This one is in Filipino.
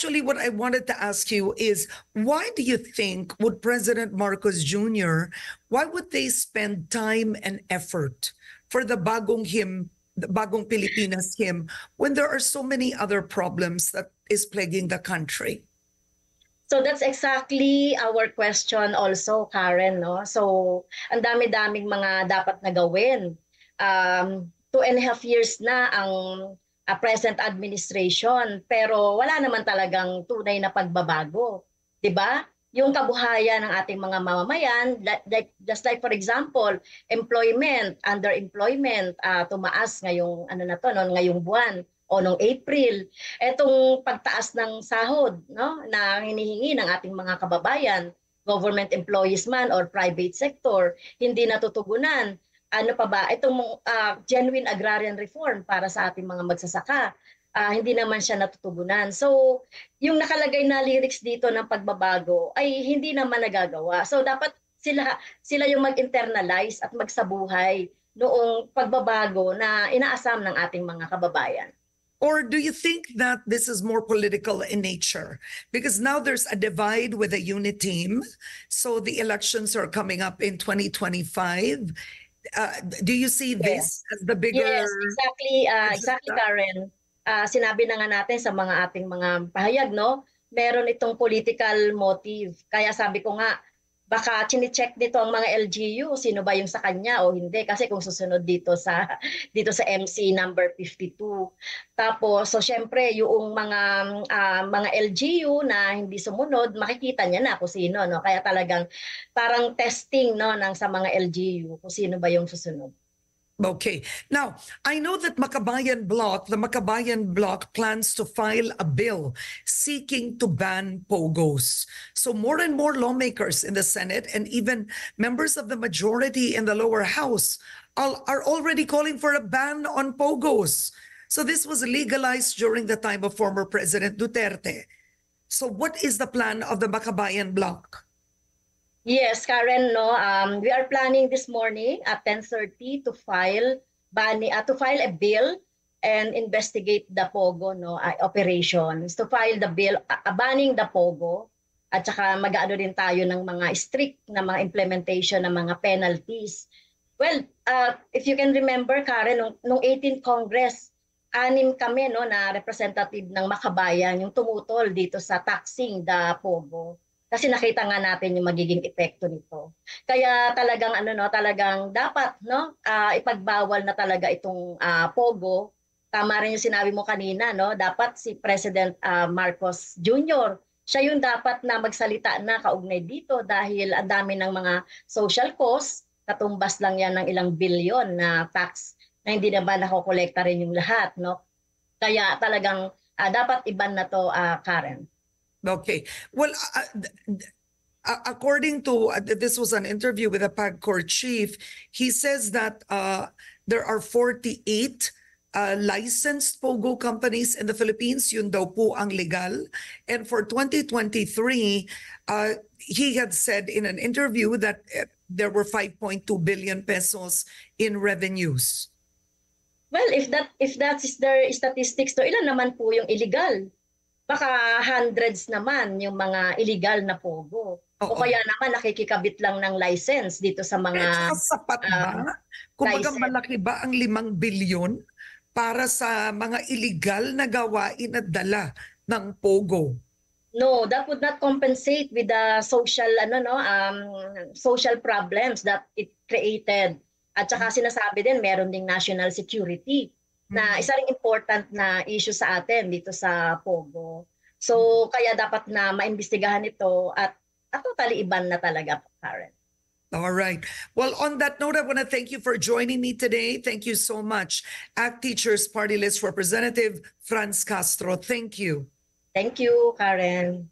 actually, what I wanted to ask you is, why do you think would President Marcos Jr., why would they spend time and effort for the Bagong Pilipinas hymn, when there are so many other problems that is plaguing the country? So that's exactly our question also, Karen, no? So ang dami-daming mga dapat na gawin. 2.5 years na ang present administration, pero wala naman talagang tunay na pagbabago, 'di ba? Yung kabuhayan ng ating mga mamamayan, just like for example, employment, underemployment, tumaas ngayong ngayong buwan o noong April. Etong pagtaas ng sahod, no, na hinihingi ng ating mga kababayan, government employees man or private sector, hindi natutugunan. Ano pa ba? Itong genuine agrarian reform para sa ating mga magsasaka, hindi naman siya natutugunan. So, yung nakalagay na lyrics dito ng pagbabago ay hindi naman nagagawa. So, dapat sila yung mag-internalize at magsabuhay noong pagbabago na inaasam ng ating mga kababayan. Or do you think that this is more political in nature? Because now there's a divide with a unit team. So the elections are coming up in 2025. Do you see this as the bigger... Yes, exactly, Karen. Sinabi na nga natin sa mga ating mga pahayag, no? Meron itong political motive. Kaya sabi ko nga, baka chine-check nito ang mga LGU, sino ba yung sa kanya o hindi, kasi kung susunod dito sa MC number 52. Tapos so syempre yung mga LGU na hindi sumunod, makikita niya na kung sino, no. Kaya talagang parang testing, no, ng sa mga LGU kung sino ba yung susunod. Okay. Now, I know that the Makabayan Bloc plans to file a bill seeking to ban POGOs. So more and more lawmakers in the Senate and even members of the majority in the lower house are already calling for a ban on POGOs. So this was legalized during the time of former President Duterte. So what is the plan of the Makabayan Bloc? Yes, Karen, no. We are planning this morning at 10:30 to file a bill and investigate the POGO, no, operations. To file the bill banning the POGO, at saka mag-aano din tayo ng mga strict na mga implementation ng mga penalties. Well, if you can remember, Karen, nung 18th Congress, 6 kami, no, na representative ng Makabayan yung tumutol dito sa taxing the POGO. Kasi nakita nga natin yung magiging epekto nito. Kaya talagang talagang dapat, no, ipagbawal na talaga itong POGO. Tama rin yung sinabi mo kanina, no, dapat si President Marcos Jr. siya yung dapat na magsalita na kaugnay dito dahil ang dami ng mga social costs, katumbas lang yan ng ilang bilyon na tax na hindi naman nakokolekta rin yung lahat, no. Kaya talagang dapat iban na to, Karen. Okay. Well, according to, this was an interview with a PAGCOR chief, he says that there are 48 licensed POGO companies in the Philippines. Yun daw po ang legal. And for 2023, he had said in an interview that there were 5.2 billion pesos in revenues. Well, if that is their statistics, to ilan naman po yung illegal? Baka hundreds naman yung mga illegal na POGO. O kaya naman nakikikabit lang ng license dito sa mga... sapat ba? Kumbaga malaki ba ang 5 bilyon para sa mga illegal na gawain at dala ng POGO? No, that would not compensate with the social social problems that it created. At saka sinasabi din meron ding national security na isa ring important na issue sa atin dito sa POGO. So kaya dapat na maimbestigahan ito at totally iban na talaga, Karen. All right. Well, on that note, I want to thank you for joining me today. Thank you so much. ACT Teachers Party List Representative Franz Castro. Thank you. Thank you, Karen.